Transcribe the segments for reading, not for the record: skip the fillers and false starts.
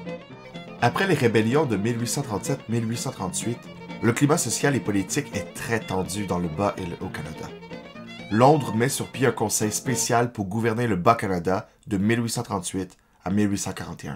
Après les rébellions de 1837-1838, le climat social et politique est très tendu dans le Bas et le Haut-Canada. Londres met sur pied un conseil spécial pour gouverner le Bas-Canada de 1838 à 1841.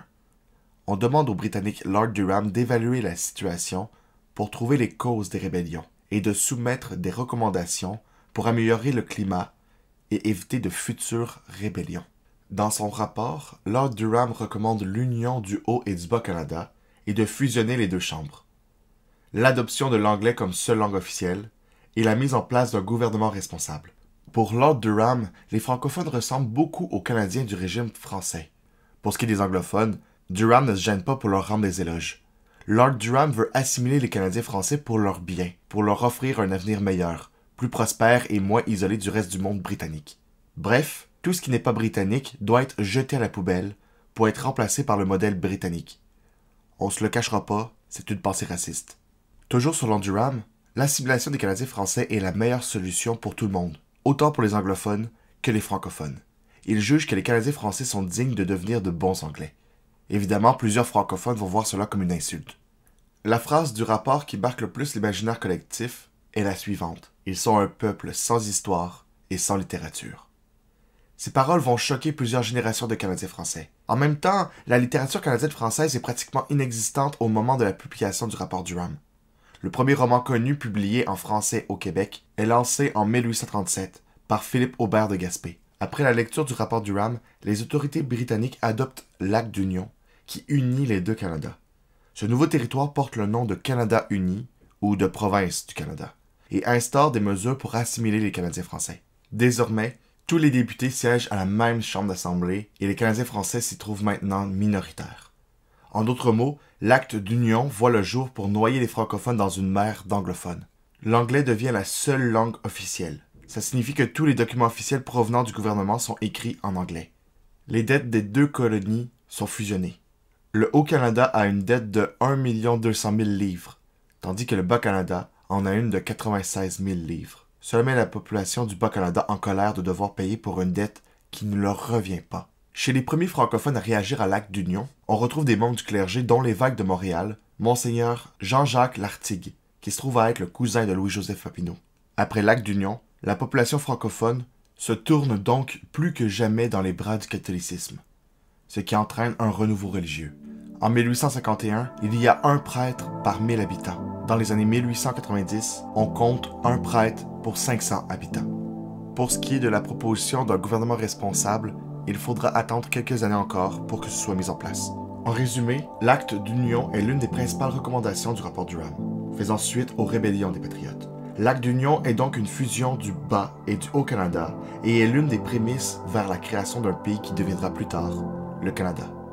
On demande au Britannique Lord Durham d'évaluer la situation pour trouver les causes des rébellions et de soumettre des recommandations pour améliorer le climat et éviter de futures rébellions. Dans son rapport, Lord Durham recommande l'union du Haut et du Bas-Canada et de fusionner les deux chambres, l'adoption de l'anglais comme seule langue officielle et la mise en place d'un gouvernement responsable. Pour Lord Durham, les francophones ressemblent beaucoup aux Canadiens du régime français. Pour ce qui est des anglophones, Durham ne se gêne pas pour leur rendre des éloges. Lord Durham veut assimiler les Canadiens français pour leur bien, pour leur offrir un avenir meilleur, plus prospère et moins isolé du reste du monde britannique. Bref, tout ce qui n'est pas britannique doit être jeté à la poubelle pour être remplacé par le modèle britannique. On se le cachera pas, c'est une pensée raciste. Toujours sur Lord Durham, l'assimilation des Canadiens français est la meilleure solution pour tout le monde, autant pour les anglophones que les francophones. Il juge que les Canadiens français sont dignes de devenir de bons Anglais. Évidemment, plusieurs francophones vont voir cela comme une insulte. La phrase du rapport qui marque le plus l'imaginaire collectif est la suivante. Ils sont un peuple sans histoire et sans littérature. Ces paroles vont choquer plusieurs générations de Canadiens français. En même temps, la littérature canadienne-française est pratiquement inexistante au moment de la publication du rapport Durham. Le premier roman connu publié en français au Québec est lancé en 1837 par Philippe Aubert de Gaspé. Après la lecture du rapport Durham, les autorités britanniques adoptent l'Acte d'Union qui unit les deux Canada. Ce nouveau territoire porte le nom de Canada uni ou de Province du Canada et instaure des mesures pour assimiler les Canadiens français. Désormais, tous les députés siègent à la même chambre d'assemblée et les Canadiens français s'y trouvent maintenant minoritaires. En d'autres mots, l'acte d'union voit le jour pour noyer les francophones dans une mer d'anglophones. L'anglais devient la seule langue officielle. Ça signifie que tous les documents officiels provenant du gouvernement sont écrits en anglais. Les dettes des deux colonies sont fusionnées. Le Haut-Canada a une dette de 1 200 000 livres, tandis que le Bas-Canada en a une de 96 000 livres. Cela met la population du Bas-Canada en colère de devoir payer pour une dette qui ne leur revient pas. Chez les premiers francophones à réagir à l'acte d'union, on retrouve des membres du clergé dont l'évêque de Montréal, Monseigneur Jean-Jacques Lartigue, qui se trouve à être le cousin de Louis-Joseph Papineau. Après l'acte d'union, la population francophone se tourne donc plus que jamais dans les bras du catholicisme, ce qui entraîne un renouveau religieux. En 1851, il y a un prêtre par 1000 habitants. Dans les années 1890, on compte un prêtre pour 500 habitants. Pour ce qui est de la proposition d'un gouvernement responsable, il faudra attendre quelques années encore pour que ce soit mis en place. En résumé, l'acte d'union est l'une des principales recommandations du rapport Durham, faisant suite aux rébellions des Patriotes. L'acte d'union est donc une fusion du Bas et du Haut-Canada et est l'une des prémices vers la création d'un pays qui deviendra plus tard le Canada.